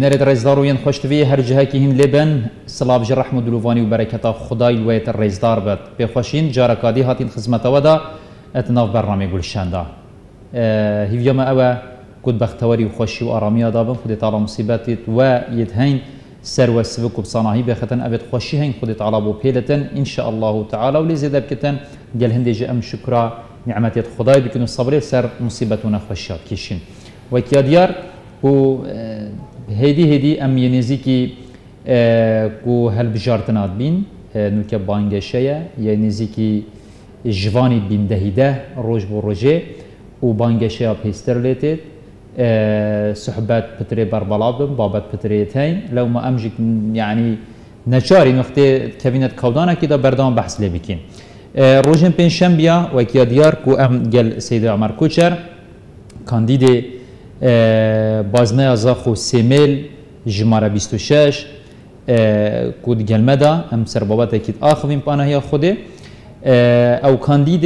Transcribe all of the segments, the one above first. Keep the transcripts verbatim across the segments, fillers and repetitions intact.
نرد رزدار وين خوش تبي هر جهة كهين لبن صلاب جرح مدلوفاني وبركة خداي الويت الرزدار بد بخوشين جاركادي هاتين خدمة ودا اتناف برنامج گلشندا اه هیویا ما اوه کد بختواری و خوشی و آرامی دابم خودت تعالی مصیبتت و یدهین سر و سبک و بصناهی بختن ابد خوشی هین خودت تعالی بو پیلتن ان شاء الله تعالی و لزیده بکتن گل هندی جام شکر نعمتت خدای بکنو صبر سر مصیبتونه خوشیات کشین و کیادیار و هدی هدی ام ینزی کی کو هل بجارتنات بین نوک بانگشه ینزی کی جوانی بین دهیده روز بو روزه و بانگشه پیستر لیتید صحبت پتری بربلابم بابت پتری تاین لو ما امجک يعني نشاري نقطه كابينت كودانا كده بردام بحث لي بكين روجن بنشنبيا وكيا ديار كو ام جل سيد عمر كوچر كانديد بازنه زاخو سيميل جماره بیست و شش كود جلمدا ام سربابات اكيد اخوين بانه خوده او كانديد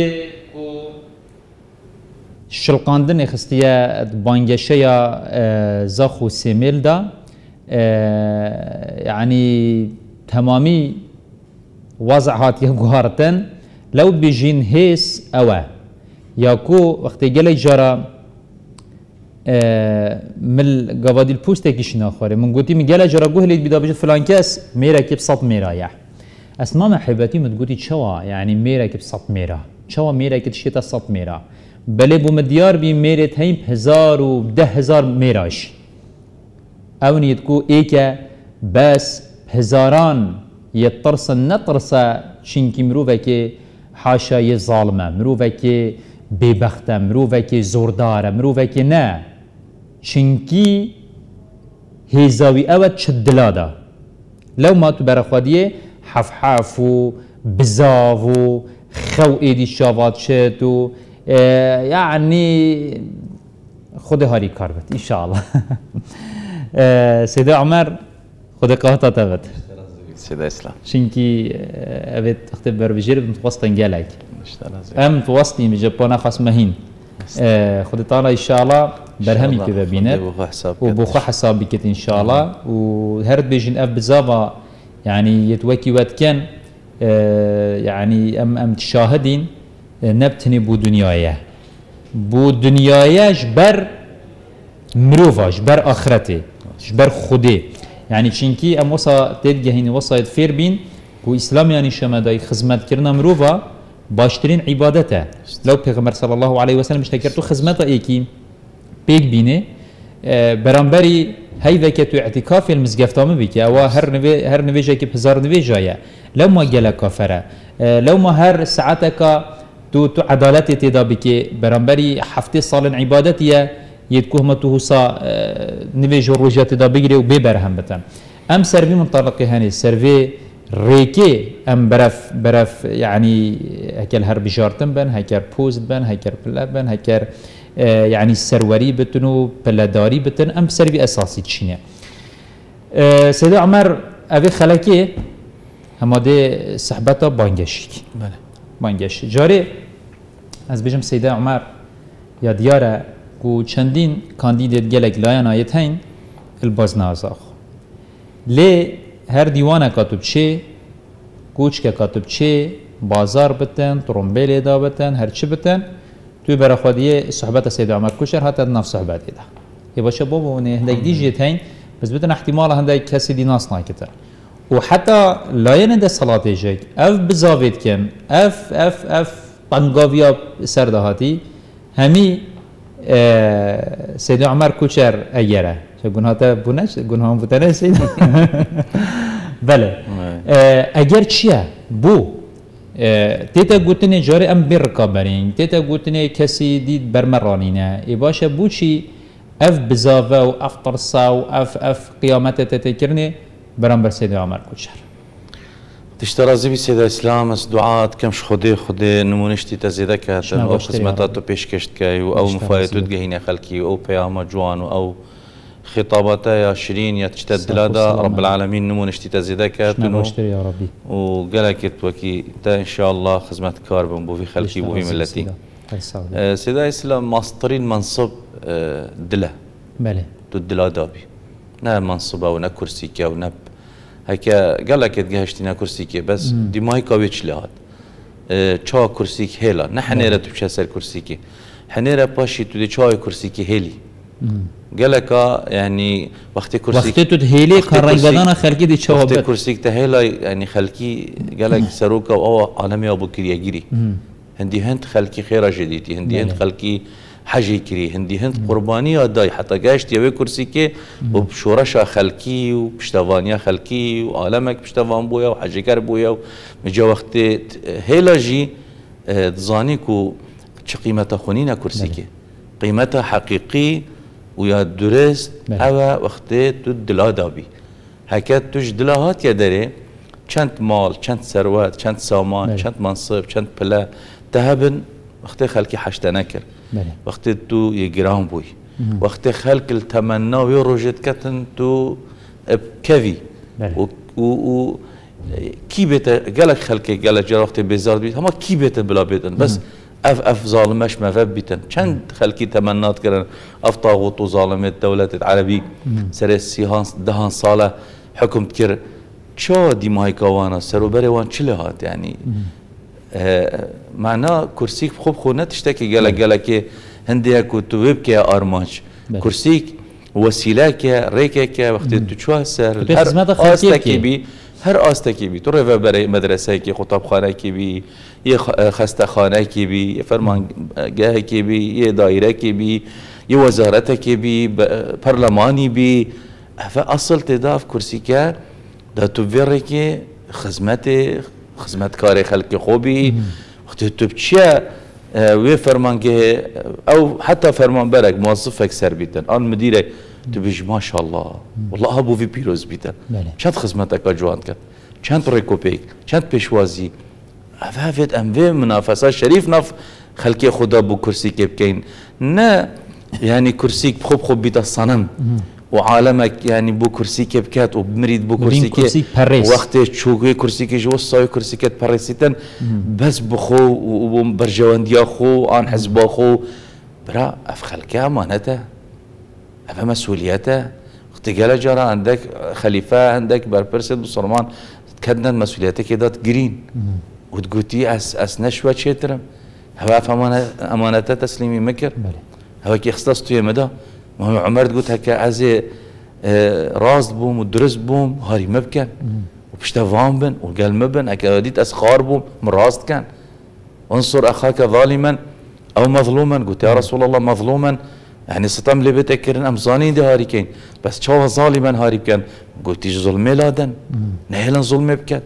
شلقاندن اخستیا بانگشه یا زاخو سیمیل دا يعني تمامي وضع هاتيه جوهرتن لو بيجين هيس أوا ياكو وقت جل جرا مل قبادي البوست كيش ناخره من قلتي من جل جرا جوه اللي بدا بيجي فلان كاس ميرا كيف صد ميرا يا اسماء محبتي متقولي شوا يعني ميرا كيف صد ميرا شوا ميرا كيف شيتا صد ميرا بله بو مديار بي ميرت هيم هزار و ده هزار ميراش او نيتكو ايكا بس هزاران يترسن نترسا شنكي مروفكي حاشا يظالمه مروفكي ببخته مروفكي زورداره مروفكي نا شنكي هزاوي اوت شدلادا لو ما تبرخوديه حفحافو بزافو خو ايدي شافات شتو يعني خود هاري كاربت ان شاء الله سيدي عمر خود قهطة تبت سيدي اسلام شنكي ابد اختبر بجير متوسطن جالك ام توسطي بجبانا خاص مهين خود تعالى ان شاء الله برهمي كذا بينات وبخو حساب بكت ان شاء الله وهرد بيجين اف بزافا يعني يتوكي وقت كان يعني ام ام تشاهدين نبتني بو دنيايه بو دنيايه جبر مروفا جبر اخرته جبر خوده يعني چنكي ام وصا تدگهين وصا فير بين كو اسلام يعني شمداي خدمت كرنا مروفا باشترين عبادته لو پیغمبر صلى الله عليه وسلم اشتكرتو خدمته ايكي بيك بينه برامبري هيدا كتو اعتكاف المزقفتامه بك او هر نوي هر نوي جاي بهزار نوي جايه لو ما جلا كافره لو ما هر ساعتك تو تو عدالتي تدا بك برامبري حفتي صال عبادتي يتكوه تو صا نوي جروجات تدا بيجري وبيبرهم بتن ام سيرفي منطلق هاني سيرفي ريكي ام برف برف يعني هكر هر بجارتن بن هكر بوز بن هكر بلبن هكر يعني السروري بتنو بلداري بتن ام سيرفي اساسي تشينه سيدي عمر ابي خلكي اما دي صحبته بانجشك بله بانگش جاری از بجم سیده عمر یا دیاره کو چندین کاندیدت گلک لایان آیت هین الباز نازاخ لی هر دیوانه کاتب چه کوچ که کاتب چه بازار بتن ترمبیل دا بتن هر چی بتن توی برای خودیه صحبت سیده عمر کشر حتی نفس صحبت ایده یه باشه بابا ونه هندک دیجیت هین بس بتن احتمال هندک کسی دی ناس ناکتر وحتى لا ينده صلاة جيك اف بزاويت كم اف اف اف طنقافيا سردهاتي همي اه سيد عمر كوشر ايره شكون هاتا بونش شكون هم بوتنه سيد بله اه اگر چيا بو اه تيتا قوتني جاري ام بركابرين تيتا قوتني كسي ديد برمرانينه اي باشا بو چي اف بزاوه و اف طرصا و اف اف قيامته تتكرني برامبر سيد عمر كوشر تشترازي بي سيد اسلام اس دعاء كمش خدي خدي نمونشتي تزيدك او خدماتاتو بيشكشت كاي او مفايتو تجهينا خلكي او بياما جوان او خطاباتا يا شيرين يا تشتد لادا رب العالمين نمونشتي تزيدك تنو يا ربي وقالك توكي تا ان شاء الله خدمت كاربن بو في خلكي بو في ملتي سيد اسلام ماسترين منصب دله بله تو دلا دابي نه منصبه و نه کرسی که و نه هکا قالك تجهشتنا كرسي كي بس دي ماي كاويتش لهاد اه چا كرسي كي هلا نحنيرة تبشا سر كرسي كي حنيرة باشي تودي چاي كرسي كي هيلي قالك يعني وقت كرسي وقت تود هيلي كان بدانا خلقي دي چاوبت وقت كرسي تهيلا يعني خلقي قالك سروكا او عالمي ابو كريا جيري هندي هند خلقي خيرا جديدي هندي هند خلقي حاجه كري هندي هند قربانيه داي حتى جاشت يوي كرسي كي وبشورشا خلقي وبشتوانيا خلقي وعالمك بشتوان بويا وحاجه كر بويا مجا وقت هيلا جي تزانيكو چ قيمتها خونينا كرسي كي قيمتها حقيقي ويا درست او وقت تدلا دابي هكا توش دلاهات يا دري چند مال چند ثروت چند سامان چند منصب چند پلا تهبن وقت خلقي حشت نكر وقت تو يجرام بوي وقت خلق التمنى ويروجت كتن تو بكفي و و كي بيت قالك خلقي قالك جرا وقت بيزار بيت هما كي بيت بلا بيتن بس اف اف ظالمش ما فب بيتن چند خلقي تمنات كرن اف طاغوت وظالمت دولة العربي سر السيهان دهان صالة حكم تكر شو دي ماي كوانا سرو بري وان چلهات يعني آه معناه كرسيك بخوب خو نتشتكي قالك قالك هندي اكو توبك يا ارماج كرسيك وسيلاك ريكك وقت تشوا سر هر استكي بي هر استكي بي تو ريفا بري مدرسه كي خطاب خانه كي بي يه خسته خانه كي بي فرمان جاه كي بي يه دايره كي بي يه وزارته كي بي برلماني بي فاصل تضاف كرسيك دا تبرك خدمته خدمت کاری خلق خوبی وقتی تو بچه وی فرمان که او حتی فرمان برک موظفك سر بیتن آن مدیرک تو بیش ماشاء الله والله ابو في پیروز بیتن چند خدمتك جوان کرد چند ریکوپیک چند پیشوازی افافت ام وی منافسه شریف نف خلق خدا بو کرسی که بکین نه يعني كرسيك بخوب خوب بيت الصنم وعالمك يعني بو كرسي كبكات وبمريد بو كرسي كي وقت تشوكي كرسي كي جو صاي كرسي كات باريسيتن بس بخو وبرجوانديا خو ان حزب خو برا افخل كامانته افا مسؤوليته وقت قال جرى عندك خليفه عندك بربرسد بصرمان تكدن مسؤوليتك كده تجرين وتقولي اس اس نشوه شيترم هوا امانه امانته تسليمي مكر هوا كي اختصاص توي مدى ما هو عمر قلت هكا ازي راس بوم ودرس بوم هاري مبكن وبشتفان بن وقال مبن هكا وديت اسخار بوم من راس كان انصر اخاك ظالما او مظلوما قلت يا رسول الله مظلوما يعني ستم لي بتكرن ام زانين دي هاري كين بس شو ظالما هاري كان قلت ظلمي لادن نهلا ظلمي بكن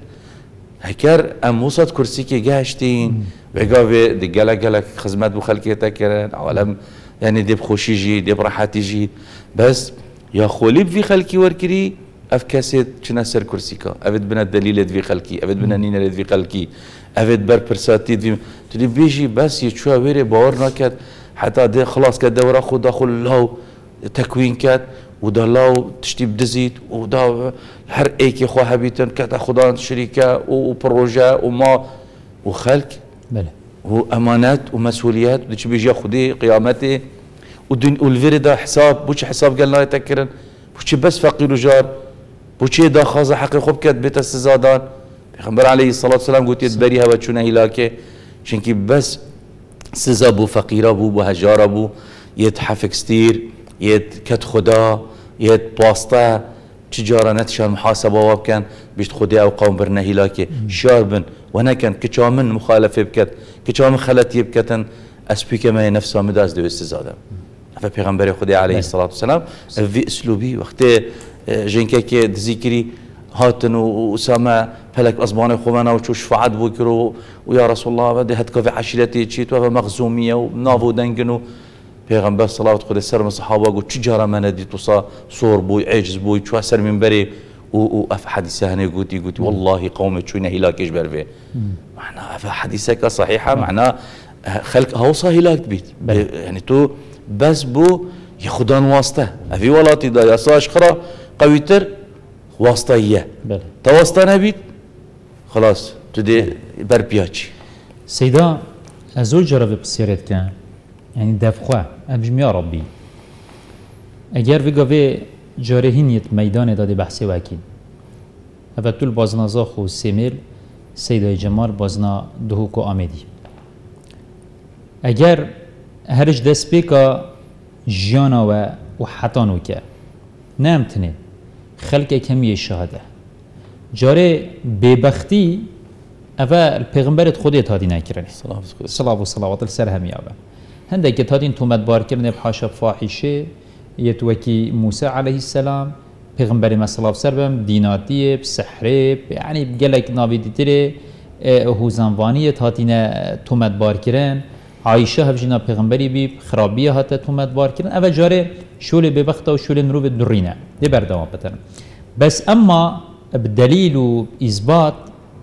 هكر ام وسط كرسي كي جاشتين بقى دي قالك قالك خدمات بخلكي تكرن عالم يعني دي بخوشي جي دي براحتي جي بس يا خولي في خلكي وركري اف كاسيت شنا سر كرسيكا افد بنا الدليل في خلكي افد بنا نينا في خلكي افد بر برساتي في تدي بيجي بس يتشوا ويري باور نكت حتى دي خلاص كدورة خو داخل الله تكوين كات ودا الله تشتي بدزيت ودا هر ايكي خو حبيتن كات خدان شركه وبروجا وما وخلق بله وامانات ومسؤوليات بدك بيجي خدي قيامتي والفيردا حساب بوش حساب قال لا يتكرن بوش بس فقير وجار بوش دا خاز حقي خب كات بيت السزادان پیغمبر عليه الصلاه والسلام قلت يدبريها وتشونه هلاكه شنكي بس سزابو فقير ابو بهجار ابو يد حفك ستير يد كت خدا يد بواسطه تجاره نتشان محاسبه وابكان بيشت خدي او قوم برنا هلاكه شاربن وانا كان كشامن مخالفه بكت كشامن خلت يبكتن اسبيك ما نفسه مداز دو استزاده فبيغمبر خدي عليه الصلاه والسلام في اسلوبي وقت جنكك ذكري هاتن واسامه فلك اصبانه خونا وشو شفعت بكرو ويا رسول الله بدي هتك في عشيرتي تشيت ومغزوميه ونافو دنجنو پیغمبر صلوات خود سر من صحابه قلت چجاره من دي توصا صور بوي عجز بوي شو سر من بري و اف حديثه هنا قلت قلت والله قوم تشوينا هلاك ايش برفي معناها اف حديثك صحيحه معناها خلق هوصا هلاك بيت يعني تو بس بو ياخدان واسطه في ولاتي دا يساش خرا قويتر واسطه هي تواسطه نبيت خلاص تدي بربياتشي سيدا ازول جرى بسيرت كان يعني دافخوا ابجم يا ربي اگر في قوي جارهینیت میدان داده بحث وکیل اول طول بازنا زاخ و سیمیل سیدای جمال بازنا دهوک و آمدی اگر هرش دست بیکا جیانا و و حتانو که نامتنه خلق کمی شهاده جاره ببختی اول پیغمبرت خودت هادی نکرنه صلاة و صلوات السر همی آبه هنده که تادین تومت بار کرنه بحاشا فاحشه یتوکی موسی علیه السلام پیغمبر مسلاف سر بم دیناتیه بسحره یعنی بگلک نابیدی تره هوزنوانیه تاتینه تومت بار کرن عایشه هفجینا پیغمبری بی خرابیه هاته تومت بار کرن اول جاره شول ببخته و شول نروب درینه دی بردوام بتن بس اما بدلیل و اثبات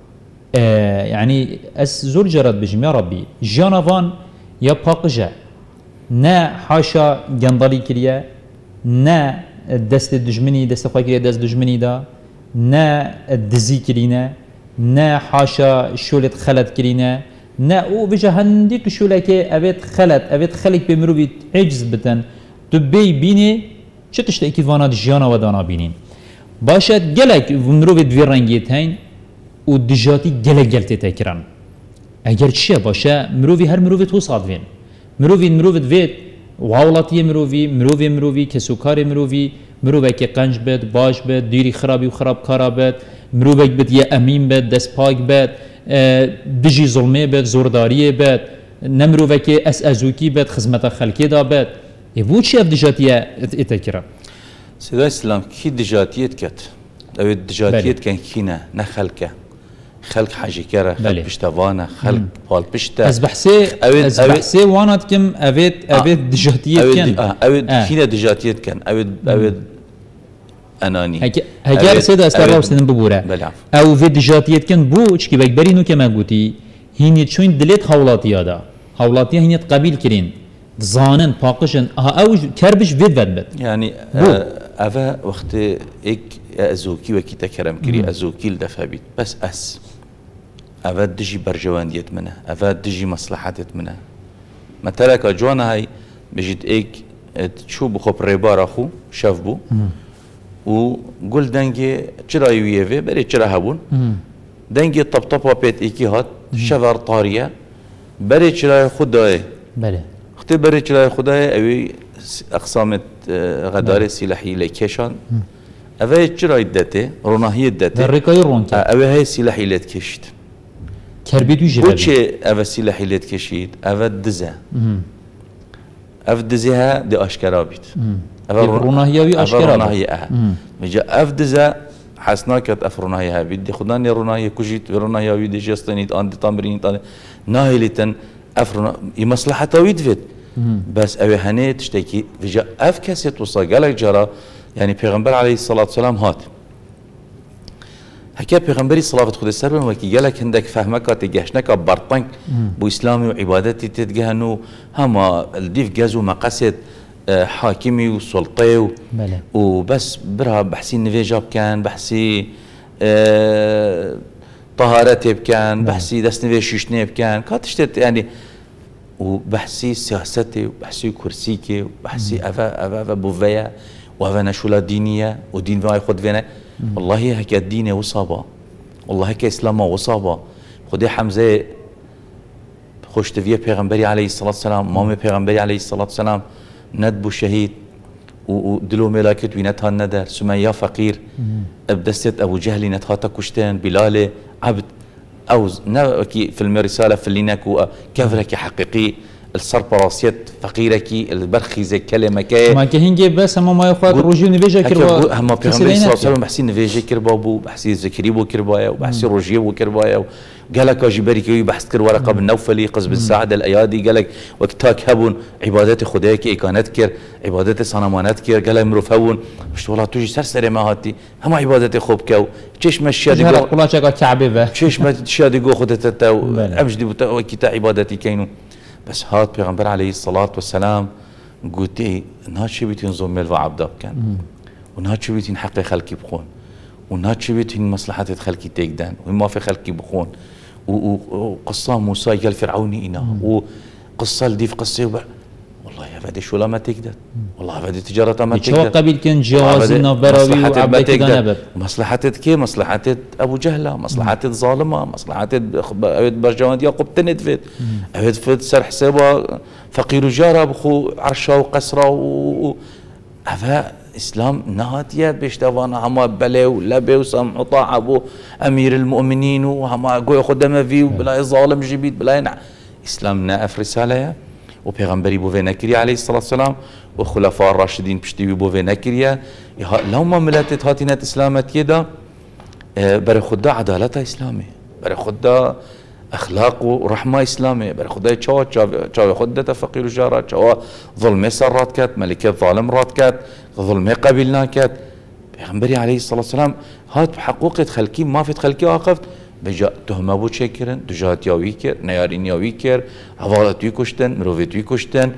يعني اس زور جرد بجم يا ربي جانوان يا باقجة نا حاشا جندلي كريا نا دست دجمني دست خواهي كريا دست دجمني دا نا دزي كرينا نا حاشا شولت خلت كرينا نا او بجا هندي كشولك ابيت خلت ابيت خلق بمروبي عجز بتن تبي بيني چه تشتاكي وانا جانا ودانا بينين باشد جلك مروبي دوي رنگيت هين و دجاتی گله گلتی تکران. اگر چیه باشه مروی هر مروی تو صادوین. مروی مروی دوید وحولاتی مروی مروی مروی کسوکار مروی مروی که قنج بد باش بد دیری خرابی و خراب کارا بد مروی بد یه امین بد دست پاک بد دجی ظلمه بد زورداری بد نمروی که اس ازوکی بد خدمت خلقی دا بد. یه چیه دجاتیه تکران. سیدای اسلام کی دجاتیت کت؟ او دجاتیت کن کینه نه خلقه. خلق حاجی کره خلق پشتوانه خلق پال پشته از بحثی از بحثی وانات کم اوید اوید دجاتیت کن اوید کینه دجاتیت کن اوید اوید انانی هجار سيدا استرا وسنن ببوره او في دجاتيت كن بو چكي بكبرينو كما قوتي هيني چون دلت حولاتيا دا حولاتيا هيني قبيل كرين زانن باقشن او كربش فيد ود يعني افا وقت اك ازوكي وكي تكرم كري ازوكي لدفع بيت بس اس افا دجي برجوانديت منه افا دجي مصلحتت منه مثلا كجوانا هاي بجيت اك تشو بخوب ريبار اخو شاف بو و قول دنگي چرا يويوه بري چرا هبون دنگي طبطبا بيت ايكي هات شفر طارية بري چرا خداي بله اختي بري چرا خداي اوي اقسامت غدار سلاحي لكيشان اوي چرا يدته روناهي يدته الرقاي رونك اوي هاي سلاحي لتكشت كربيتو جبل وچه اوي سلاحي لتكشيت اوي دزه اف دزها دي اشكرا بيت روناهيوي اشكرا روناهي اه مجا اف دزه حسناكت اف روناهي بيت دي خداني روناهي كوجيت روناهي دي جستنيت اند تمرين تاني ناهيلتن اف رونا مصلحته ويدفت بس اوي هني تشتكي فيجا اف كاسه توصل قالك جرى يعني پیغمبر عليه الصلاه والسلام هات هكا پیغمبري صلاه خد السر وكي قالك عندك فهمك تجهشنك برطنك بو اسلامي وعبادتي تتجهنو هما الديف جازو مقاصد حاكمي وسلطي وبس برها بحسي نفيجاب كان بحسي اه طهارتي بكان بحسي دست نفي شيشني بكان كاتشتت يعني وبحسي سياستي وبحسي كرسيكي وبحسي افا افا افا بوفيا وافا نشولا دينيه ودين فاي خد فينا والله هكا الدين وصابه والله هكا اسلام وصابه خدي حمزه خوش تفيه پیغمبري عليه الصلاه والسلام مامي پیغمبري عليه الصلاه والسلام ندبو شهيد ودلو ملاكت وينتها الندر سمية فقير بدست ابو جهل نتهاتا كشتين بلال عبد او ناكي في الرساله في الليناكو كفرك حقيقي الصرب راسيت فقيرك البرخي زي كلمه كي ما كهينجي بس هم ما ياخذ روجي نفيجا كربا هم بيغمبر صلى الله عليه وسلم بحسين نفيجا كربا بو بحسين زكري بو كربايا وبحسين روجي بو كربايا قال لك جبري كي بحث كر ورقه بالنوفلي قصب السعد الايادي قال لك وقتاك هبون عبادات خداك كانت كر عبادات صنمانات كر قال مروف هون مش والله تجي سرسر ما هاتي هم عبادات خوبكو تشيش مشي دي قول قولاتك كعبه تشيش ما تشادي جو خدت تو امجدي بتا كتا عبادتي كينو بس هات پیغمبر عليه الصلاة والسلام قلت ايه نهاتش بيتين زميل وعبداب كان ونهاتش بيتين حق خلقي بخون ونهاتش بيتين مصلحة خلقي تيقدان وما في خلقي بخون وقصة موسى قال فرعوني إنا وقصة الديف قصة والله هذه شو لا ما تقدر والله هذه تجارة ما شو تقدر قبل كان جوازنا براوي وعبيت نبر مصلحة كي مصلحة أبو جهلة مصلحة ظالمة مصلحة برجوان دي قبتنت فيت أبد فيت سر حسابه فقير جارة بخو عرشة وقسرة و هذا إسلام نهاتية بيشتغلنا هما بلي ولبي وسمع وطاعة أبو أمير المؤمنين وهما قوي خدمة فيه بلا ظالم جبيت بلا ينع إسلام ناف رسالة وبيغمبري بوفي نكريا عليه الصلاة والسلام وخلفاء الراشدين بشتوي بوفي نكريا لو ما ملاتت هاتينات إسلامات يدا بري خدا عدالة إسلامية بري خدا أخلاق ورحمة إسلامية بري خدا تشوا تشوا خدا فقير وجارة تشوا ظلمة سرات كات ملكة ظالم رات كات ظلمة قبلنا كات بيغمبري عليه الصلاة والسلام هات بحقوقة خلقي ما في خلقي واقفت بجا تهمه بود شکرن دجات یاوی کرد نیارین یاوی کرد حوالت توی کشتن مروفی توی کشتن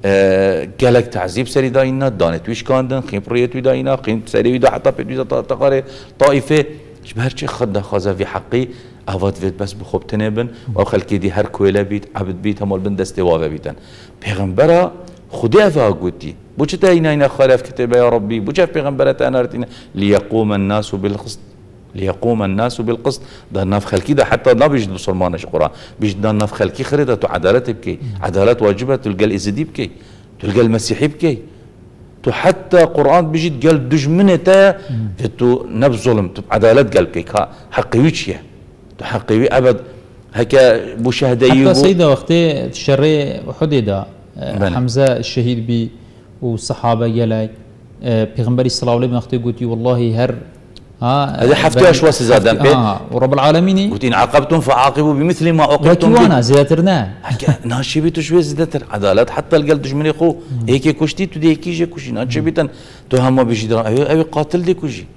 گلک تعذیب سری داینا دانه تویش کاندن خیم پریت توی داینا خیم سری دا حتی پیدوی دا تقاره طائفه جبهر چه خدا خازه في حقي أفاد فيت بس بخوب تنبن و خلقي دي هر كويلة بيت عبد بيت همال بن دست واقع بيتن پیغمبرا خدا أفا قوتي بوچه تاينا اينا خالف كتابه يا ربي بوچه پیغمبرا تانارتنا ليقوم الناس بالقسط ليقوم الناس بالقسط ده ناف خلقي ده حتى لا بيجد بسلمانش قرآن بيجد ده ناف خلقي خريطة عدالة بكي عدالة واجبة تلقى الإزدي بكي تلقى المسيحي بكي تو حتى قرآن بيجد قال دجمنة تا تو نفس ظلم تو عدالة قال بكي حقي ويتشيه تو حقي وي أبد هكا مشاهدة حتى سيدة وقتي تشري وحديدة حمزة الشهيد بي والصحابة يلاي بيغمبري صلى الله عليه وسلم وقتي قلت والله هر ها هذا حفتي اشواس زادن بيت اه ورب العالمين قلت ان عاقبتم فعاقبوا بمثل ما عوقبتم به وانا زياترنا ناشي بيتو شوي زدتر عدالات حتى القلب دجمني خو هيك كشتي تو هيك يجي كشي ناشي بيتن تو هم بيجي درا اي اي قاتل دي كوجي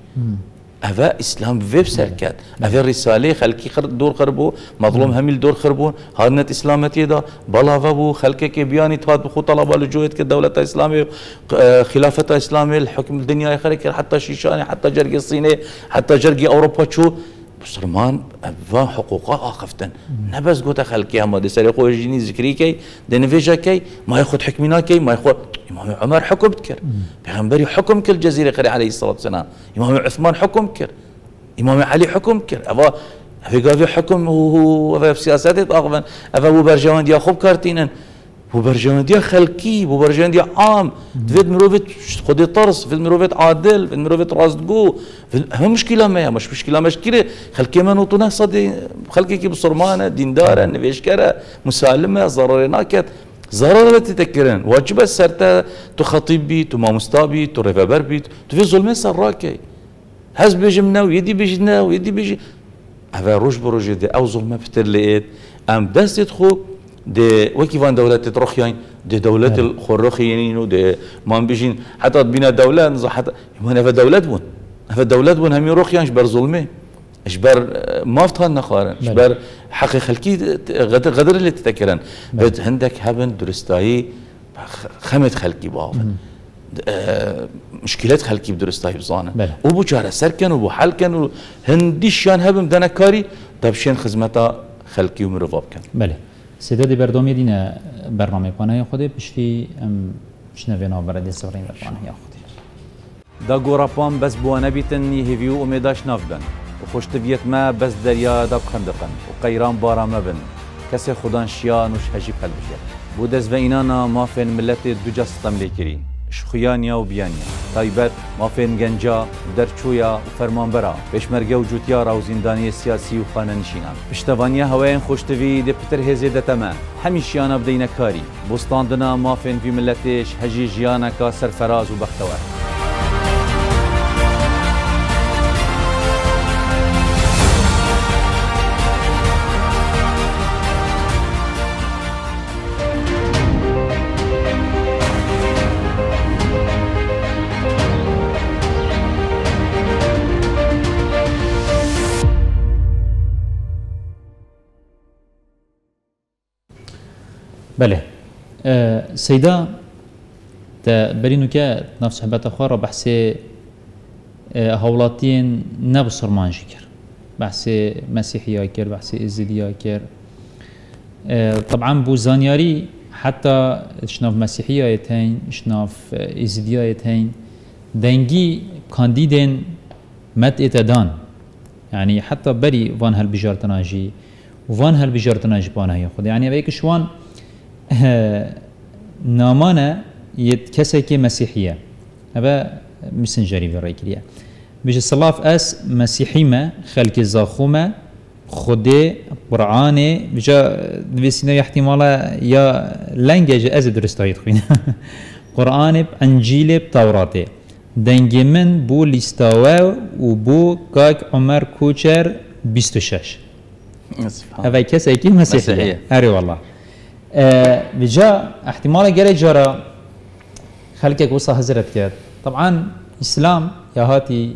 هذا اسلام فيب سركات هذا الرساله خلقي خر دور خربو مظلوم هميل دور خربون هانت اسلامتي دا بلا فبو خلقك بياني تفاد بخو طلبه لجوهد كدوله الاسلاميه خلافه اسلاميه الحكم الدنيا خلق حتى شيشاني حتى جرقي الصيني حتى جرقي اوروبا شو بسرمان افا حقوقها اخفتن نبس قوت خلقي هم دي سري خو جيني ذكري كي دنفيجا كي ما ياخذ حكمنا كي ما ياخذ امام عمر حكم بكر پیغمبري حكم كل جزيره قري عليه الصلاه والسلام امام عثمان حكم كر امام علي حكم كر افا في قافي حكم هو في سياسات طاقبا افا بو برجوان دي خوب كارتينن بو برجوان دي خلقي بو برجوان دي عام فيد مروفيت خدي طرس فيد مروفيت عادل فيد مروفيت راستقو هم مشكله ما مش مشكله مشكله خلقي ما نوطنا صدي خلقي كي بصرمانه دينداره نفيشكره مسالمه ضررناكت ضرر لا تتذكرن واجب سرتا تو خطيب بي تو ماموستا بي تو ريفابر بي تو في ظلمه سراكي هز بيجمنا ويدي بيجنا ويدي بيجي هذا روج بروج دي او ظلمه بتر لقيت ام بس يدخل دي وكيفان دولة تروخيين دي دولة الخروخيين دي ما بيجين حتى بينا دولة نزح حتى هنا في دولة بون في دولة بون هم يروخيين شبر ظلمه شبر ما فتهن خارن شبر حقي خلقي غدر غدر اللي تتكرن بد عندك هبن درستاي خمت خلقي بافن آه مشكلات خلقي بدرستاي بزانه وبو جاره سركن وبو حلكن هنديشان هبن دنكاري تبشين خدمتا خلقي ومرفاب كان بله سيدادي بردومي دينا برنامج قناه خودي بشتي ام شنوينا برد سورين قناه خودي دا غورابام بس بو نبيتني هيفيو اميداش نافبن وخشت فيت ما بس دريا دب خندقن وقيران بارا مبن كسي خدان شيان وش هجيب هالبشر بودز وينانا ما فين ملتي دوجا ستمليكري شخيانيا وبيانيا تايبت ما فين جنجا درچويا وفرمانبرا بشمرگه وجوتيارا وزنداني سياسي وخانه نشينان بشتوانيا هواين خوشتوي دي بتر هزي دتما هميشيانا بدينا كاري بوستاندنا ما فين في ملتيش هجي جيانكا سرفراز وبختوار بله أه سيدا تبرينو كا نفس حبات اخوار بحث أه هولاتين نبو سرمان جكر بحث مسيحية كر بحث ازديا كر أه طبعا بو زانياري حتى شناف مسيحية يتين شناف إزديا يتين دنجي كانديدين مت اتدان يعني حتى بري وان هالبجارتناجي وان هالبجارتناجي بانا ياخد يعني بيك شوان نامانا يتكسكي مسيحية أبا مسنجري في الرئيكية بيجي الصلاف أس مسيحي ما خلق الزاخومة خدي قرآني بيجا بسينا احتمالا يا لنجة أزد رستايد خوين قرآن بأنجيل بتوراتي دنجي من بو لستاوه و بو كاك عمر كوچر بیست و شش هذا كسي كي مسيحية هاري والله أه بجا احتمال جري جرى خلقك وصى هزرت كات طبعا اسلام يا هاتي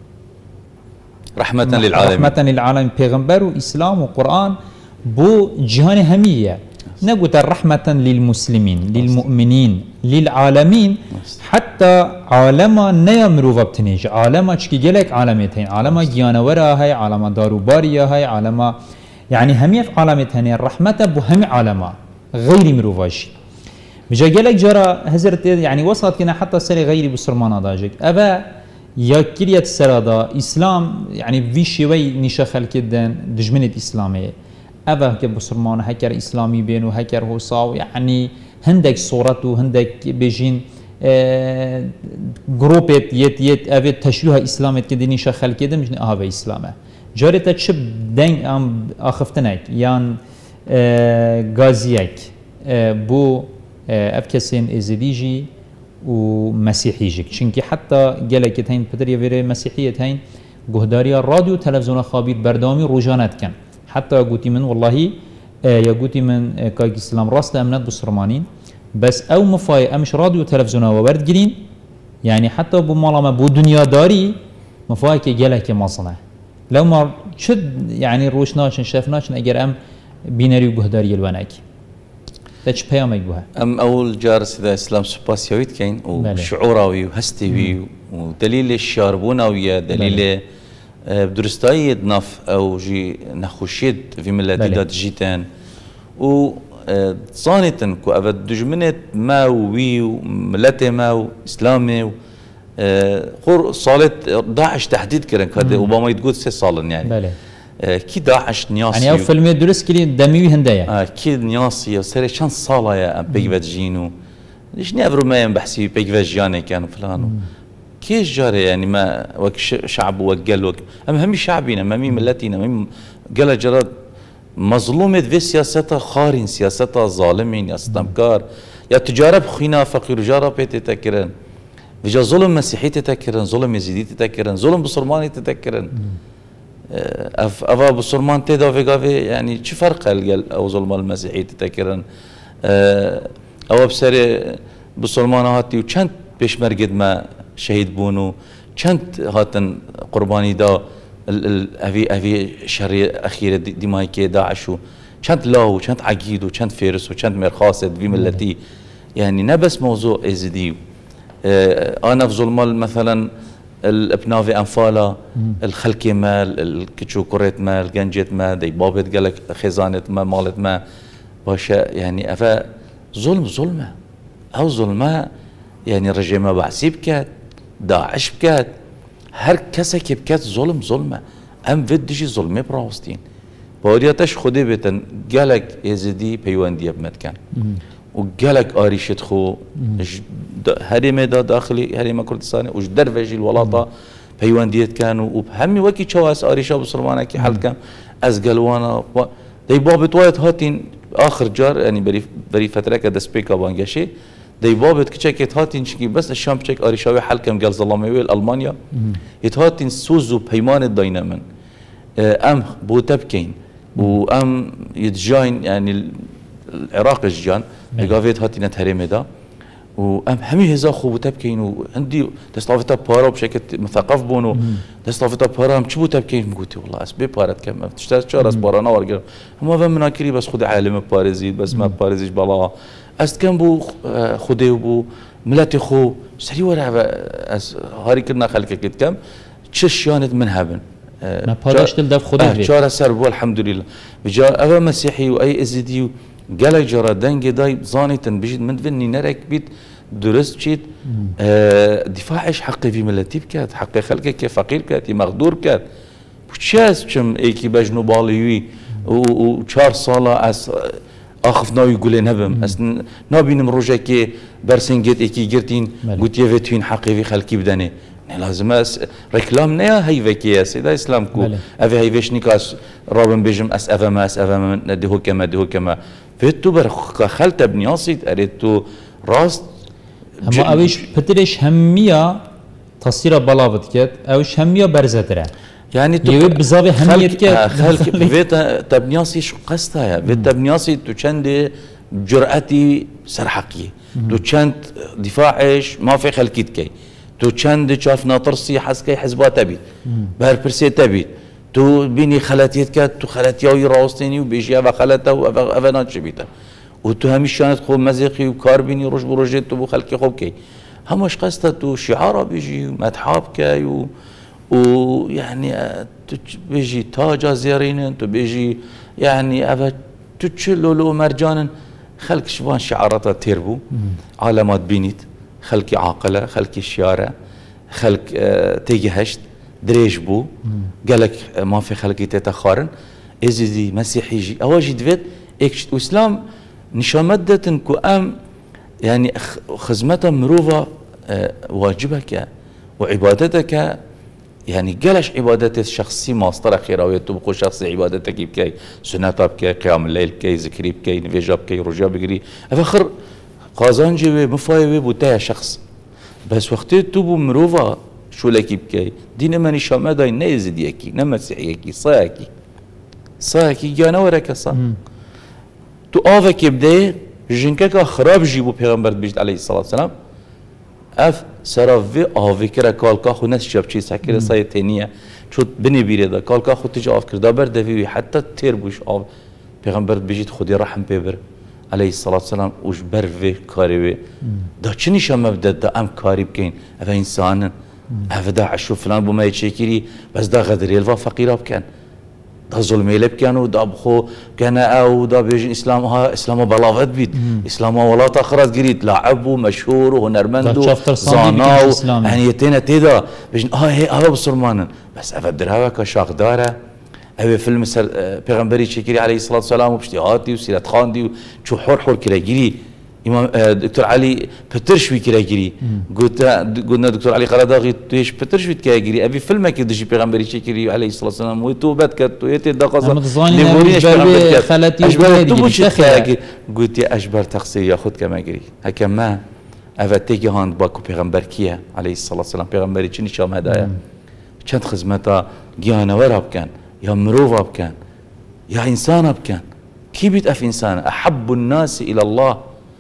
رحمة للعالمين رحمة للعالمين پیغمبر واسلام وقرآن بو جهان همية نقول رحمة للمسلمين للمؤمنين للعالمين حتى عالما نيامرو وابتنيج عالما چكي جلك عالمتين عالما جيانورا هاي عالما داروباريا هاي عالما يعني همية في عالمتين الرحمة بو هم عالما غير مروفاش بجا جلك جرى هزرت يعني وصلت كنا حتى سري غيري بسرمانا داجك أبا يا كرية السرادة إسلام يعني في شوي نشا خلق الدين دجمنة إسلامية أبا كبسرمان هكر إسلامي بين وهكر هو صاو يعني هندك صورته هندك بيجين اه جروبات يت يت أبي تشويه إسلامت كدني شخل كده مش أهاب إسلامه جارت تشب دين أم أخفتنك يان اه غازيك اه بو اه أفكسين إزديجي ومسيحيجك چونكي حتى جالك هين بدري فيري مسيحية هين جهداريا راديو تلفزيون خابير بردامي روجانات كان حتى يقولي من والله يقولي من كاي اسلام راس لامنات بسرمانين بس او مفاي امش راديو تلفزيون وبرد جرين يعني حتى بمالما بو دنيا داري مفاي كي جالك مصنع لو ما شد يعني روشناش شافناش اگر ام بيناري وجهداري الوناك تاش بيامك بها ام اول جارس اذا اسلام سباسيويت كاين وشعوراوي وهستوي ودليل الشاربوناويه دليل بدرستاي ناف او جي نخوشيد في ملاتي دات جيتان و صانتن كو ابد دجمنت ما وي ملاتي ما اسلامي خور صالت داعش تحديد كرن كده اوباما يتقول سي صالن يعني بله. كي داعش نياسي يعني او فيلم درس كلي دمي هندايا اه كي نياسي سري شان صاله يا بيجفت جينو ليش نابرو ما بحسي بيجفت جاني كانوا فلان كيش جاري يعني ما وك شعب وقال وك اما همي شعبنا ما مي ملتنا ما قال جراد مظلومه في سياستها خارين سياستها ظالمين يا استمكار يا تجاره بخينا فقير جاره بيت تتكرن بجا ظلم مسيحي تتكرن ظلم يزيدي تتكرن ظلم بصرماني تتكرن اف افا بصرمان تدا في يعني شو فرق قال او ظلم المسيحي تتكرن او بسري بصرمان هاتي وكانت بيش مرقد ما شهيد بونو كانت هاتن قرباني دا افي افي شر اخيره ديمايكي داعش كانت لاو كانت عقيد وكانت فارس وكانت مرخاصد في ملتي يعني نبس موضوع ازدي اه انا في ظلمال مثلا الابناء في انفالا الخلكي مال الكتشو كوريت مال جنجت ما دي بابت قالك خزانه ما مالت ما باشا يعني افا ظلم ظلمه او ظلمه يعني رجيمه بعسي بكات داعش بكات هر كسك بكات ظلم ظلمه ام فدشي ظلمه براوستين بورياتش خدي بتن قالك يزيدي بيواندي بمتكان وقالك اريشت خو هرمه دا داخلي هرمه كردستاني وش درفجي الولاطه بيوانديت كانوا وبهمي وكي تشواس اريشا بسرمانه كي حل كان از قالوانا دي بابت وايت هاتين اخر جار يعني بري بري فتره كده سبيكا بانجاشي دي بابت كتشكت هاتين شكي بس الشام تشك اريشاوي حل كم قال ظلامي المانيا يتهاتين سوزو بيمان الدينامن ام بوتبكين وام يتجاين يعني العراق الجان لقافيت هاتين تهريمه دا وام همي هزا خو بوتبكين وعندي دستافتا بارا بشكل مثقف بونو دستافتا بارا ام شبو تبكين قلت والله اسبي بارت كم تشتغل شهر بارا نور هم فهم ناكري بس خد عالم باريزي بس ما باريزيش بلا است كم بو خدي وبو ملاتي خو سري ورا هاري كنا خلك كت كم تششيانت من هبن ما بارش تلدف خدي شهر سر بو الحمد لله بجا ابا مسيحي واي ازدي قالك جرى دنگ داي زانيتن بيجيت من فيني نرك بيت درست شيت اه دفاعش حقي في ملتي بكات حقي خلقك كي فقير كات مغدور كات بتشاس كم ايكي بجنو باليوي وشار صالة اس اخف ناوي يقول نبم اس نابي نمروجا كي برسنجت ايكي جرتين قلت يفتين حقي في خلقي بدني لازم اس ركلام نيا هي فيكي سيدا اسلام كو افي هي فيش نيكاس رابن بيجم اس افما اس افما ندهو كما دهو كما فيتو بر خلت بنياصي اريتو راست اما اوش بتريش همية تصير بلاوت كات اوش همية برزتره يعني تو يوب بزاوي همية كات خلك فيتا تبنياصي شو قصتها يا فيتا تبنياصي تو چند جرأتي سرحقي تو چند دفاعش ما في خلكيت كي تو چند شاف ناطرسي حسكي حزبات تبي بهر برسي تبي تو بيني خلاتيت كات تو خلاتياوي راوستيني وبيجي افا خلاته وافا ناتش بيتا وتو هميش كانت خو مزيقي وكاربيني روج بروجيت تو خلقي خوب كي همش قصته تو شعاره بيجي متحاب كاي و ويعني بيجي تاجا زيرين تو بيجي يعني افا تشلو لو مرجانا خلق شبان شعاراتها تيربو علامات بينيت خلقي عاقله خلقي شياره خلق اه تيجي هشت دريج بو قالك ما في خلقي تتخارن ازيدي مسيحي يجي اواجي دفيت اكشت واسلام نشامدت انكو ام يعني خزمتها مروفه اه واجبك وعبادتك يعني قالش عبادتك الشخصي ماستر خيراوية تبقى شخصي عبادتك بكي سنة بكي قيام الليل بكي ذكري بكي نفيجا بكي رجاء بكي افخر قازان جوي مفايوي بوتايا شخص بس وقتي توبو مروفا شو لكي بكي دين ماني شامداي نيزد يكي نمسيحيكي صايكي صايكي جانا وراك صا تو آفك يبدأ جنكك خراب جيبو پیغمبر بيجد عليه الصلاة والسلام اف سرافي آفكرا كالكا خو ناس شاب چيز حكي رساية تانية شو بني بيريدا كالكا خو تجي آفكر دابر دفيوي حتى تيربوش آف پیغمبر بيجد خودي رحم بيبر عليه الصلاة والسلام وش برفي كاريوي دا چه نشان مبدأ دا ام كاري بكين افا انسان افا دا عشو فلان بو ما يتشكري بس دا غدري الفا فقيرا بكان دا ظلمي لبكان ودا بخو كان او دا بيجن اسلام ها اسلام بلاغت بيت اسلام ولا تخرج قريت لاعبو مشهور وهنرمندو زاناو يعني يتينا تيدا بيجن اه هي اه بسرمان بس افا درها كشاق داره هذا فيلم پیغمبری شکری علیه الصلاة والسلام وبشتهاتی وسيرة خاندي وشو حور حور كلا جري إمام دكتور علي بترشوي كلا جري قلت قلنا دكتور علي قراداغي تيش بترشوي كلا جري أبي فيلم كده شيء پیغمبری شکری علیه الصلاة والسلام ويتوبت كت ويتي دقصة نموريش پیغمبری خلاتي أجبر تبوش قلت يا أجبر تقصير ياخد كما جري هكما أفتيجي هاند باكو پیغمبر كيا عليه الصلاة والسلام پیغمبری چني شام هدايا چند خدمتا جيانا وراب كان يا مروفة بكان يا إنسان بكان كي بيتقف إنسان أحب الناس إلى الله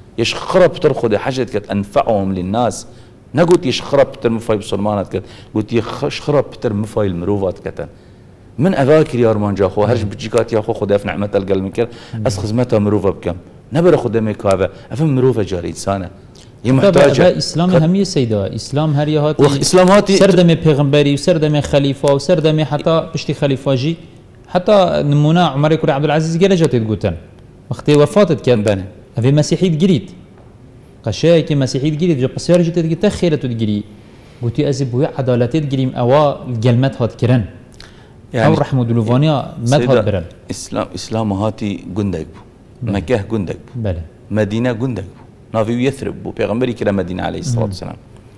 يشخرب ترخد حاجة كت أنفعهم للناس نقول يشخرب تر مفاي بسلمانات كت قلت يشخرب تر مفاي المروفات كتن من أذاكر يا رمان جاخو هرج بتجيكات يا أخو خدها في نعمة القلب مكر أس خدمتها مروفة بكم نبر خدها ميكافة أفهم مروفة جاري إنسانة يمحتاج إسلام همية سيدا إسلام هريا هاتي إسلام هاتي سردم پیغمبري وسردم خليفة وسردم حتى بشتي خليفة جي حتى نمونا عمر كوري عبد العزيز جرجت تقولن وقت وفاتت كان بنا هذه مسيحي جريت قشاي كي مسيحي جريت جو بسيار جت تجي تخيرة تجري قلت أزب ويا عدالة تجري أوا الجلمات هات كرن يعني أو رحمة دلوفانيا مات هات برن إسلام إسلام هاتي جندك مكة جندك بله مدينة جندك نافي يثرب وبيغمبري كلا مدينة عليه الصلاة والسلام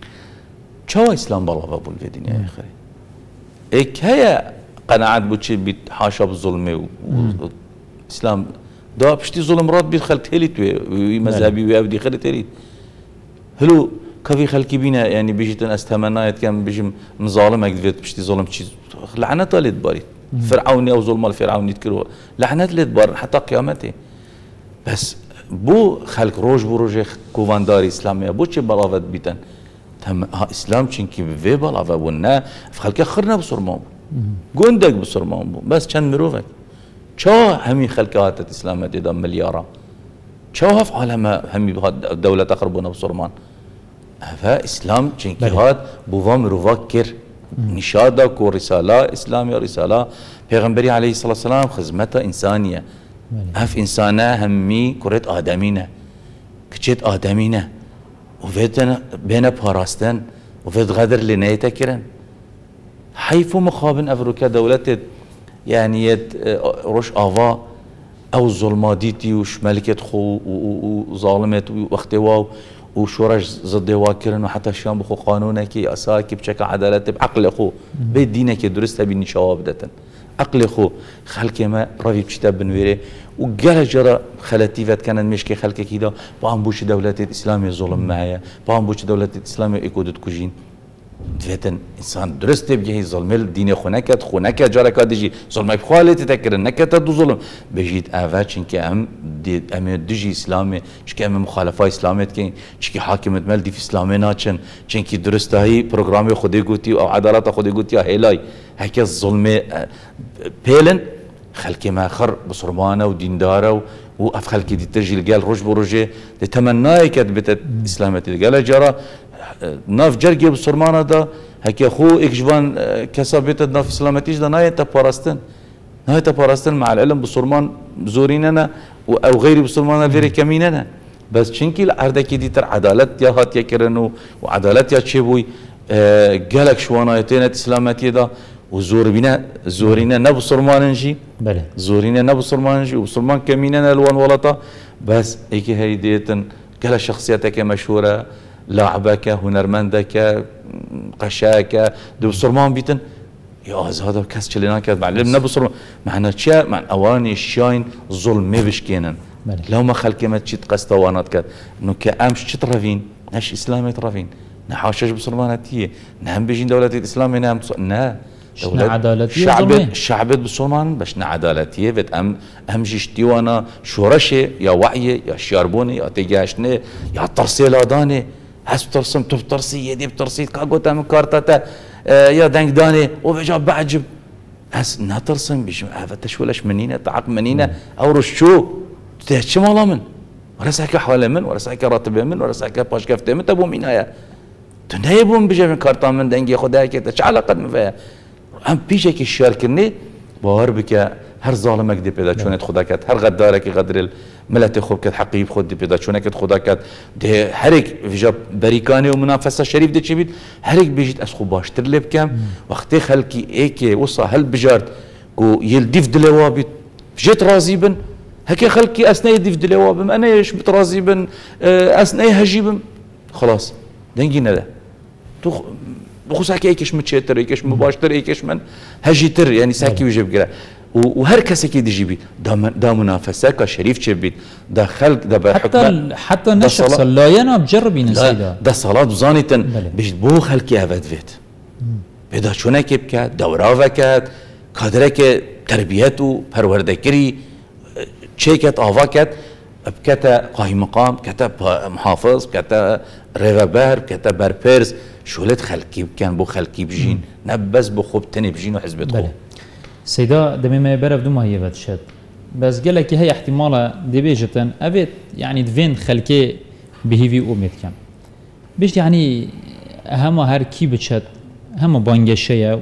شو إسلام بالله بابو الدنيا يا أخي إيك هي قناعات بوتشي بيت حاشا بالظلم وإسلام دا بشتي ظلم راد بيت خلت هليت ومذهبي ويابدي خلت هليت هلو كافي خلكي بينا يعني بيجي استمنايت كان بيجي مظالمة كذبت بشتي ظلم شيء لعنات اللي تباريت فرعوني أو ظلم الفرعوني يذكروا لعنات اللي تبار حتى قيامته بس بو خلق روج بو روج كوفانداري اسلاميه بو چه بلاوت بيتن تم ها اسلام چنكي بي بلاوت ونا خلق خرنا بسرمان گندك بسرمان بس چند مروفك چا همي خلقات الاسلام دي مليارا چا هف عالم همي دولة تقربنا بسرمان فا اسلام چنكي هات بو مروفك كر نشادا كو رساله اسلاميه رساله پیغمبري عليه الصلاه والسلام خدمته انسانيه اف انسانه همي كرت ادمينه كچت ادمينه وفيتنا بين باراستن وفيت غدر لنيته كرن حيفو مخابن افريكا دولت يعني يد روش افا او ظلماتيتي وش ملكه خو وظالمت واختواء وشورش ضد واكرن وحتى شام بخو قانونك اساكي بشكل عداله بعقل اخو بيت دينك درست بيني شواب دتن عقل خو خلك ما رافي بشتاب بنويره وقال جرى خلاتيفات كانت مشكي خلك كده بام بوش دولة الإسلامية ظلم معايا بام بوش دولة الإسلامية إيكودت كوجين فيتن إنسان درست بجهي ظلم الدين خناكت خناكت جرى كادجي ظلم بخالة تذكر نكت دو ظلم بجيت أفاتشن كأم دي أم دجي إسلامي شكي أم مخالفة إسلامية كين شكي حاكمة مال دي في إسلامي ناتشن شكي درست هاي برنامج خدي قوتي أو عدالة خدي قوتي هيلاي هيك الظلم بيلن خلكي ما خر بصرمانه ودينداره وقف خلكي دي ترجي قال روج بروجي تمناي كتبت اسلامتي قال جرى ناف جرجي بصرمانه ده هيك اخو اكجبان كسبت ناف اسلامتيش ده ناي تبارستن ناي تبارستن مع العلم بصرمان زوريننا او غيري بصرمان غيري كميننا بس شنكي العردكي دي تر عدالت يا هات يكرنو وعدالت يا تشيبوي قالك شوانايتين اسلامتي ده وزور بنا زورينا نبو صرمان نجي بله زورينا نبو صرمان نجي وصرمان كميننا الوان ولطه بس هيك هي ديتن كلا شخصيتك مشهوره لاعبك هنرمندك قشاك دو صرمان بيتن يا هذا كاس تشلينا كذا معلم نبو صرمان معنا تشا مع اواني الشاين ظلم ما بشكينا لو ما خلك ما تشي تقستوانات كذا انه كامش تشترفين ناش اسلامي ترافين نحاشش بصرمانتيه نهم بيجين دوله الاسلام نهم نه شنا عدالتية شعب الشعب بصرمان باش عدالتية بت ام ام جشتي وانا شورشه يا وعي يا شاربوني يا تيجاشني يا ترسيل اداني حسب ترسم تف ترسي يدي بترسي كاغوتا من كارتاتا آه يا دنك داني وبجا بعجب هس نترسم بيش هفتش ولاش منينه تعق منينه او رشو تهش مالا من ولا ساكا حوالي من ولا ساكا راتب من ولا ساكا باش كفته من تبو مينايا تنايبون بجا من كارتا من دنجي خداك تش على قد فيها هم بيجك الشار كني باور بك هر ظالمك دي بيدا شونت خدا كات هر غدارك غدر ملت خوب كات حقيب خود دي بيدا شونك خدا كات ده هرك فيجا بريكاني ومنافسه شريف دي تشبيت هرك بيجيت اسخو باشتر لب كم وقت خلكي ايكي وصا هل بجارت كو يلديف دلوابي جيت راضيبن هكي خلكي اسناي ديف دلوابم انا ايش بتراضيبن اسناي هجيبم خلاص دنجينا ده بخو ساكي ايكش متشتر ايكش مباشر ايكش من هجيتر يعني ساكي ويجيب قرا وهر كسي كي ديجيبي دا, دا منافسه كشريف تشبيت دا خلق دا حتى حتى نشخص لا ينا بجربين نسيدا دا صلاه زانيتن بيش بو خلقي هفت فيت بدا شونك بك دوراوكات كادرك تربيته پروردگری چيكت آواكت بكتا قايم مقام كتا محافظ كتا ريفابر كتا بربرز شولت خلقي كان بو خلقي بجين نبز بو خوب تاني بجين وحزب خوب سيدا دمي ما يبرف دو ما هي بتشد بس قال لك هي احتماله دي بيجتن ابيت يعني دفين خلقي بهيفي اوميت كان بيش يعني هما هر كي بتشد هما بانجشيا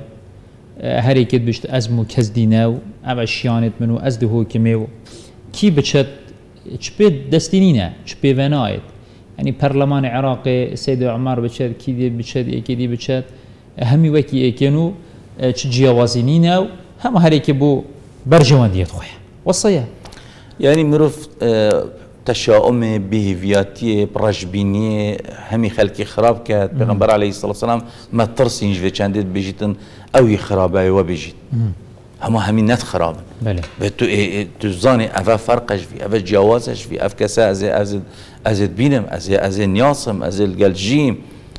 هر يكد بيشت ازمو كزديناو ابا شيانت منو ازدو هو كميو كي بتشد چبيت دستينينا چبي فنايت يعني برلمان عراقي سيد عمر بتشد كي دي بتشد اكي دي بتشد همي وكي اكينو تجيوازينينا هم هريك بو برجوان ديت خويا وصيا يعني مروف اه تشاؤم بهيفياتي برجبيني همي خلقي خراب كات پیغمبر عليه الصلاه والسلام ما ترسينج في چندت بيجيتن او يخراباي وبيجيت هما همي نت خراب بله بتو تزاني افا فرقش في افا جوازش في اف كسا از از از بينم از از نياصم از الجلجيم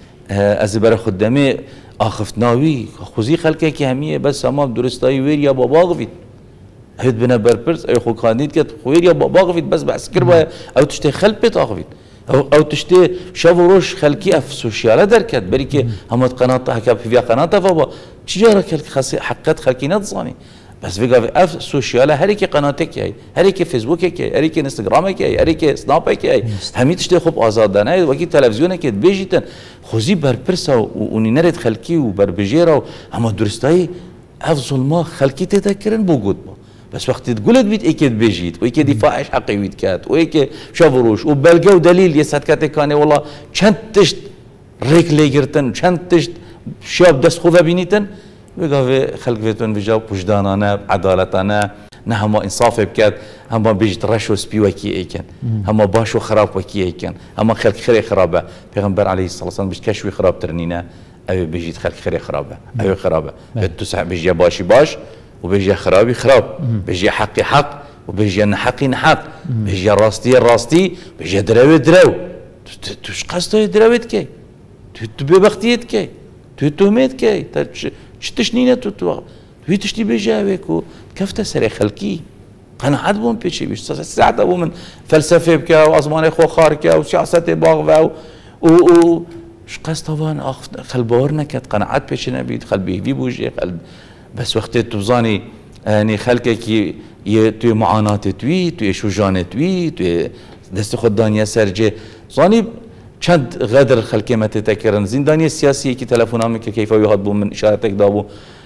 از بر خدامي آخفتناوی خوزی خلقه که همیه بس اما درستایی ویر یا بابا غفید هید بنا برپرس ای خو کاندید که خویر یا بابا غفید بس بسکر باید او تشتی خلق بیت آغفید او, او تشتی شاف روش خلقی اف سوشیاله در کد بری که همت قناط حکا فیا قناط فابا چجاره خلق خاصی حقیقت خلقی نتزانی بس بقى اف سوشياله هريك قناتك هي هريك فيسبوكك هي هريك انستغرامك هي هريك سنابك هي همي تشتي خب آزادانه وكي تلفزيونك بيجيتن خوزي بربرسا ونينرت خلقي وبربجيرا اما درستاي اف ظلما خلقي تذكرن بوجود بس وقت تقولت بيت ايكيد بيجيت وايكيد دفاعش حقي ويت كات وايكي شافروش وبلقوا دليل يسات كاتي كان والله كانت تشت ريك ليجرتن كانت تشت شاب دست خوذا بينيتن بقى خلق فيتون بجاوب وجدانانا عدالتنا نهم انصاف بكات هم بيجت رشو سبي وكي ايكن هم باشو خراب وكي ايكن هم خلق خير خرابه پیغمبر عليه الصلاه والسلام بيش كشوي خراب ترنينا او بيجي خلق خير خرابه او خرابه بتسع بيجي باشي باش وبيجي خرابي خراب بيجي حقي حق وبيجي نحقي نحق بيجي راستي راستي بيجي دراوي دراو توش قصدو دراويت كي تبي بختيت كي تهمت كي تشتشنينا تو توی تشتی بجاوی کو کفته سر خلکی قناعت بوم پیچی بیش ساعت بوم من فلسفه بکه و آزمان خو خار که و سیاست باغ و و و شقاس طبعا خلبور نکت قناعت پیچ نبید خل بیوی بوجی خل بس وقت تبزانی يعني خلقك توی معانات توی توی شجانه توی توی دست خود دانیه سرجه زانی چند غدر خلقی ما تتکرن زندانی سیاسی که تلفنامه که کیفا یهاد بو من اشارتك دابو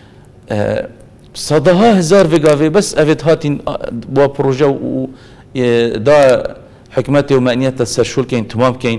صدها هزار وگاوی بس اوید هاتین با پروژه و دا حکمت و معنیت سرشول کین تمام کین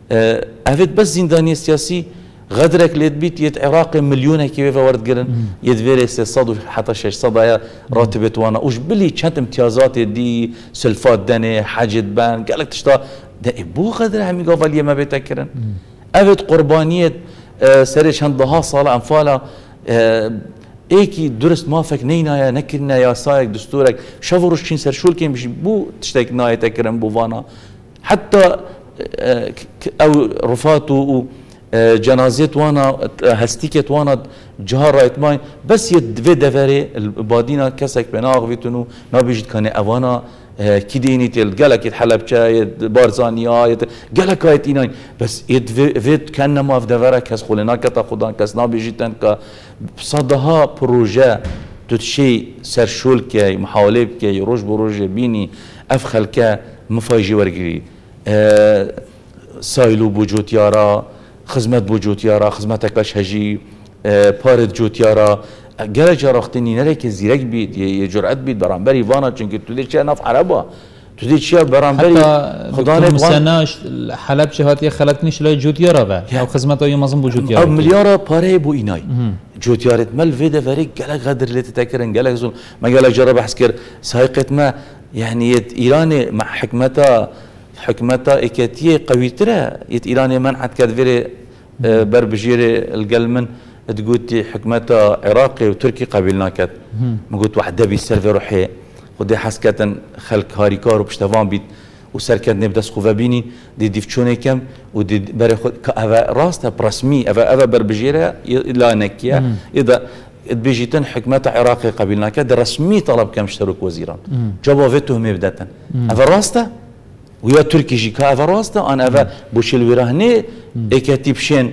اوید بس زندانی سیاسی غدرك اللي تبيت يت عراقي مليون كيف ورد قرن يدفير صد حتى شش صدايا راتبت وانا وش بلي كانت امتيازات دي سلفات دني حاجد بان قال لك تشتا ده بو غدر هم قبل ما بيتكرن ابد قربانيه آه سرش هندها صاله انفاله آه ايكي درست ما فك نينا يا نكرنا يا سايق دستورك شافروش شين سرشول كين مش بو تشتاك ناي تكرن بو فانا حتى آه او رفاتو جنازات وانا هستيكت وانا جهار رايت ماي بس يدفي دفري البادينا كسك بناغ فيتونو نابيجد كان اوانا كيديني تل قالك يتحلبشا بارزانيا قالك هايت ايناين بس يدفي فيت كان ما في دفرا كاس خولنا كتا خدان كاس نابيجيتن ك صدها بروجا تشي سرشول كي محاولة كي روج بروج بيني افخل ك مفاجي ورقري أه سايلو بوجود يارا خدمت بوجود یارا خدمتك لش هجی پارد جوت یارا گله جراختنی نره که زیرک بید یه جرأت بید برانبری وانا چونکه تو دیگه چه نف عربا تو دیگه چه برانبری خدا نتوانش حلب شهاتی خلط کنیش لای جوت یارا و یا خدمت های مازن بوجود یارا ملیارا پاره بو اینای جوت یارت مل ویده وری گله قدر لیت تکرن گله زول ما گله جرا بحث کر سایقت ما يعني ایران مع حکمتا حكمتها إكاتية قوي ترى يت إيراني منعت كذفيري بربجيري القلمن تقول حكمتها عراقي وتركي قبلنا كات ما قلت واحد دبي السيرفي روحي خدي حسكة خلق هاريكار وبشتفان بيت وسركت نبدا سخوفا بيني دي ديفتشوني كم ودي بري خد أفا راستا برسمي أفا أفا بربجيري لا نكيا إذا بيجيتن حكمتها عراقي قبلنا كات رسمي طلب كم اشترك وزيران جابوا فيتهم بداتا أفا راستا ويا تركي جي كافا راستا انا افا بوشل ويراهني اكاتيبشين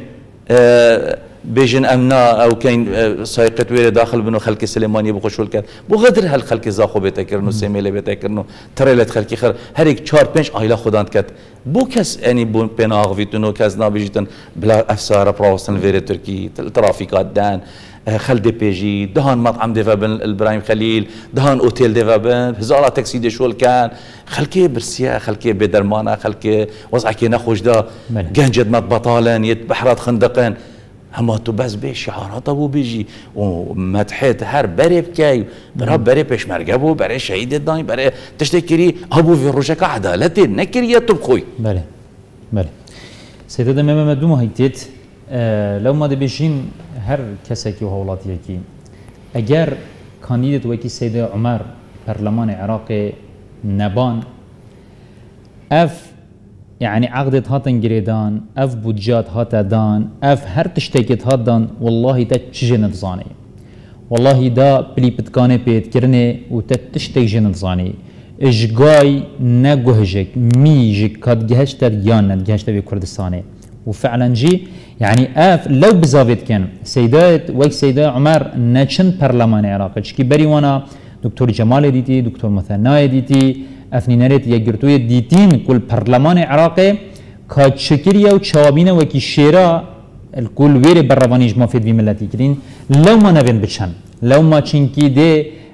آه بيجن امنا او كاين آه سايقت ويرا داخل بنو خلق سليماني بخشول كان بو غدر هالخلق زاخو بيتكرنو سيميله بيتكرنو تريلت خلقي خير هريك چهار پنج عائله خدانت كات بو كاس اني بو بيناغ فيتونو كاس نابيجتن بلا افسار براوسن فيري تركي ترافيكات دان خل دي بي جي دهان مطعم ديفابن البراهيم خليل دهان اوتيل ديفابن هزارة تاكسي دي شول كان خلكي برسيا خلكي بدرمانه خلكي وضعك نخوش دا جنجد مت بطالا يت بحرات خندقين هما تو بس بي شعارات ابو بيجي ومدحت هر بري بكاي برا بري بيش مرقبو بري شهيد الداي بري تشتكري ابو في روجك عدالتي نكري تبخوي بله بله سيدة دمام مدوم هيتيت أه لو ما دبيجين هر کسی هولاتیه کی اگر کاندیدات وکی سید عمر برلمان عراق نبان اف يعني عقدت هاتن جريدان اف بودجات هاتا دان اف هر تشتكت هات دان والله تا تشجن تزاني والله دا بلي بتكاني بيت كرني و تشتك جن تزاني اجقاي نجهجك ميجك كاد جهشتر يان جهشتر بكردستاني وفعلا جي يعني اف لو بزافيت كان سيدات ويك سيدة عمر نشن برلمان عراق شكي بري وانا دكتور جمال ديتي دكتور مثنى ديتي افنينريت يجرتوي ديتين كل برلمان عراقي كاد شكريا وشوابينا وكي شيرا الكل ويري برلمانيج ما في ملتي كرين لو ما نبين بتشن لو ما تشنكي دي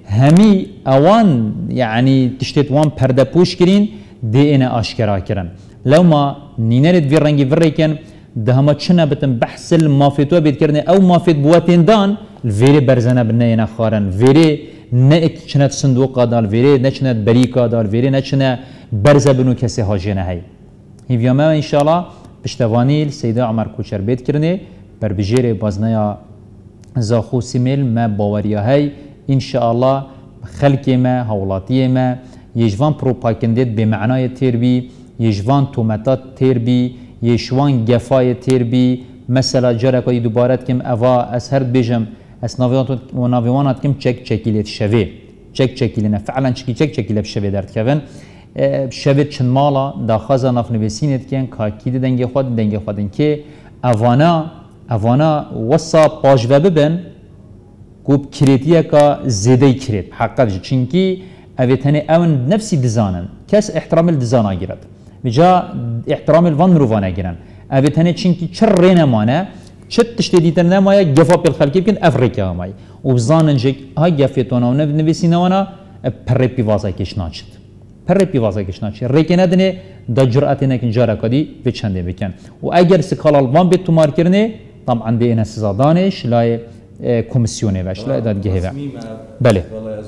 همی اوان يعني تشتت وان پرده پوش کرین دی انا آشکرا کرن لو ما نینرد وی رنگی ورکن ده هما چنه بتن بحث المافیتو بید کرنه او مافیت بواتین دان الویری برزنه بنه اینا خارن ویری نه چنه صندوق دال ویری نه چنه بریکا دال ویری نه چنه برزه بنو کسی حاجینه هی هیویامه انشالله پشتوانیل سیده عمر کوچر بید کرنه بر بجیر بازنیا زاخو سیمیل ما باوریا هی انشالله خلقی ما هولاتی ما یجوان پروپاکندید به معنای تربی یجوان تومتات تربی یشوان گفای تربی مثلا جرا که دوبارت کم اوا از هر بیجم از ناویانات و ناویانات کم چک چکیلیت شوی چک چکیلینه فعلا چکی چک چکیله شوی درد کن شوی چند مالا داخازا ناف نویسینت کن کاکی دنگ خود دنگ خودن که اوانا اوانا وصا پاجوه ببن کوب کریتیه که زیده کرید حقیقت چنکی اویتنی اون نفسی دزانن کس احترام الدزان آگیرد بجا احترام الوان مروفانه گیرن اویتنی چنکی چر رینه مانه چه تشتیدیتر نمایه گفا پیل خلقی بکن افریقا همایی و بزانن جک ها گفتونا و نویسینه وانا پر پیوازه کش ناچد پر پیوازه کش ناچد ریکی ندنه دا جرأتی نکن جاره کدی به چنده بکن و اگر سکال الوان بیت تو مار کرنه طبعا دی اینا سزادانش لای کمیسیونه وش لای دادگه و بله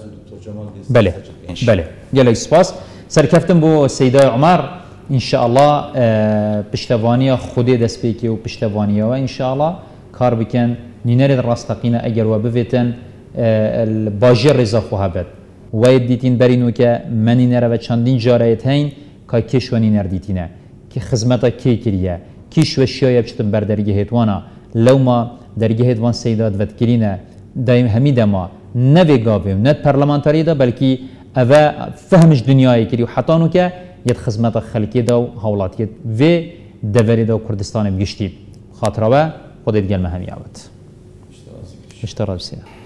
بله بله گله سپاس سرکفتم بو سیده عمر ان شاء الله پشتوانی خودی دست بیکی و پشتوانی و ان شاء الله کار بکن نینرد راستقینه اگر و بویتن باجر رضا خوابت وید دیتین برینو که من نینره و چندین جارایت هین که کش و نینر دیتینه که خدمتا کی کریه کیش و شیای بچتن بر درگه هتوانا لو ما درگه هتوان سیدات ود کرینه دایم همیده ما نوی گاویم نه پارلمانتاری دا بلکی اوه فهمش دنیای کری و حتانو که یه خدمت خلقی دا و حولاتیت و دوری دا و کردستان بگشتی خاطره و خودت گل مهمی آورد اشتراک سیاه